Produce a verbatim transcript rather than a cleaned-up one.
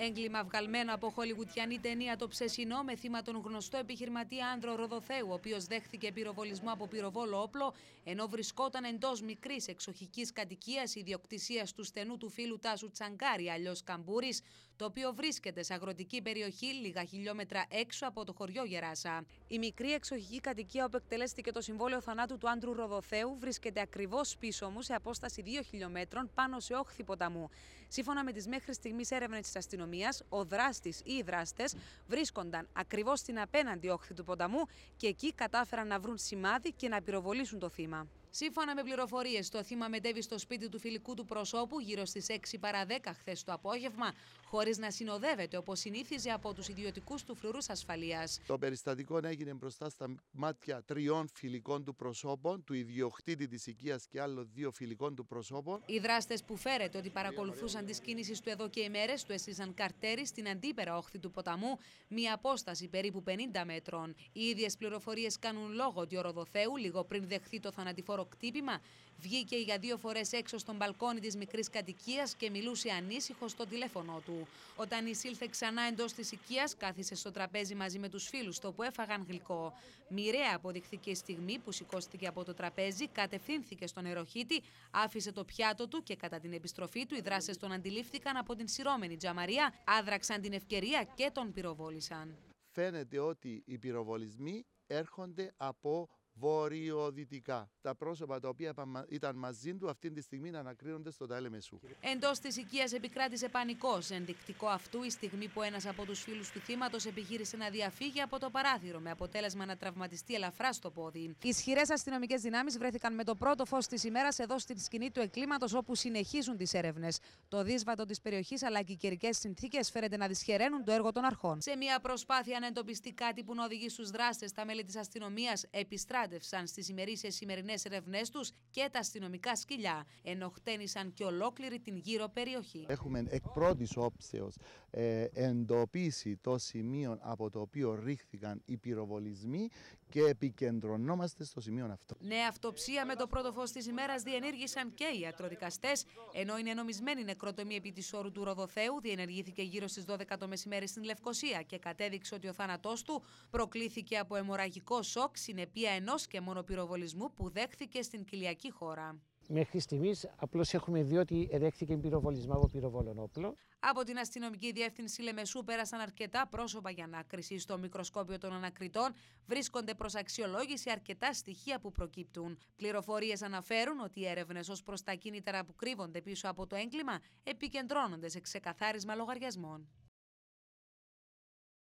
Έγκλημα βγαλμένο από χολιγουτιανή ταινία Το Ψεσινό με θύμα τον γνωστό επιχειρηματία Άνδρο Ροδοθέου, ο οποίος δέχθηκε πυροβολισμό από πυροβόλο όπλο, ενώ βρισκόταν εντός μικρής εξοχικής κατοικίας ιδιοκτησίας του στενού του φίλου Τάσου Τσαγκάρη, αλλιώς Καμπούρης, το οποίο βρίσκεται σε αγροτική περιοχή λίγα χιλιόμετρα έξω από το χωριό Γεράσα. Η μικρή εξοχική κατοικία όπου εκτελέστηκε το συμβόλαιο θανάτου του Άνδρου Ροδοθέου βρίσκεται ακριβώς πίσω μου, σε απόσταση δύο χιλιομέτρων πάνω σε όχθη ποταμού. Σύμφωνα με τις μέχρι στιγμής έρευνες της αστυνομίας, ο δράστης ή οι δράστες βρίσκονταν ακριβώς στην απέναντι όχθη του ποταμού και εκεί κατάφεραν να βρουν σημάδι και να πυροβολήσουν το θύμα. Σύμφωνα με πληροφορίες, το θύμα μετέβη στο σπίτι του φιλικού του προσώπου γύρω στις έξι παρά δέκα χθες το απόγευμα, χωρίς να συνοδεύεται όπως συνήθιζε από τους ιδιωτικούς του φρουρούς ασφαλείας. Το περιστατικό έγινε μπροστά στα μάτια τριών φιλικών του προσώπων, του ιδιοκτήτη της οικίας και άλλων δύο φιλικών του προσώπων. Οι δράστες που φέρεται ότι παρακολουθούσαν τις κίνησεις του εδώ και ημέρες του έστεισαν καρτέρι στην αντίπερα όχθη του ποταμού, μία απόσταση περίπου πενήντα μέτρων. Οι ίδιες πληροφορίες κάνουν λόγο ότι ο Ροδοθέου, λίγο πριν δεχθεί το θανατηφόρο κτύπημα, βγήκε για δύο φορές έξω στον μπαλκόνι της μικρής κατοικίας και μιλούσε ανήσυχο στο τηλέφωνο του. Όταν εισήλθε ξανά εντός της οικίας, κάθισε στο τραπέζι μαζί με τους φίλους του, όπου έφαγαν γλυκό. Μοιραία αποδειχθήκε η στιγμή που σηκώστηκε από το τραπέζι, κατευθύνθηκε στον νεροχύτη, άφησε το πιάτο του και κατά την επιστροφή του οι δράστες τον αντιλήφθηκαν από την σειρώμενη τζαμαρία, άδραξαν την ευκαιρία και τον πυροβόλησαν. Φαίνεται ότι οι πυροβολισμοί έρχονται από βορειοδυτικά. Τα πρόσωπα τα οποία ήταν μαζί του αυτή τη στιγμή ανακρίνονται στο ΤΑΕΛ Μεσού. Εντός της οικίας επικράτησε πανικός. Ενδεικτικό αυτού η στιγμή που ένας από τους φίλους του θύματος επιχείρησε να διαφύγει από το παράθυρο, με αποτέλεσμα να τραυματιστεί ελαφρά στο πόδι. Ισχυρές αστυνομικές δυνάμεις βρέθηκαν με το πρώτο φως της ημέρας εδώ στην σκηνή του εγκλήματος, όπου συνεχίζουν τις έρευνες. Το δύσβατο της περιοχής αλλά και οι καιρικές συνθήκες φαίνεται να δυσχεραίνουν το έργο των αρχών. Σε μια προσπάθεια να εντοπιστεί κάτι που να οδηγεί στους δράστες, τα μέλη της αστυνομίας επιστράτευσαν στις ημερήσιες σημερινές ερευνές τους και τα αστυνομικά σκυλιά, ενώ χτένισαν και ολόκληρη την γύρω περιοχή. Έχουμε εκ πρώτης όψεως ε, εντοπίσει το σημείο από το οποίο ρίχθηκαν οι πυροβολισμοί και επικεντρωνόμαστε στο σημείο αυτό. Νέα αυτοψία με το πρώτο φως της ημέρας διενήργησαν και οι ιατροδικαστές, ενώ η νενομισμένη νεκροτομή επί της όρου του Ροδοθέου διενεργήθηκε γύρω στις δώδεκα το μεσημέρι στην Λευκοσία και κατέδειξε ότι ο θάνατός του προκλήθηκε από αιμορραγικό σοκ, συνεπία ενός και μόνο πυροβολισμού που δέχθηκε στην κοιλιακή χώρα. Μέχρι στιγμής απλώς έχουμε δει ότι δέχθηκε πυροβολισμό από πυροβόλων όπλο. Από την αστυνομική διεύθυνση Λεμεσού πέρασαν αρκετά πρόσωπα για ανάκριση. Στο μικροσκόπιο των ανακριτών βρίσκονται προς αξιολόγηση αρκετά στοιχεία που προκύπτουν. Πληροφορίες αναφέρουν ότι οι έρευνες ως προς τα κίνητρα που κρύβονται πίσω από το έγκλημα επικεντρώνονται σε ξεκαθάρισμα λογαριασμών.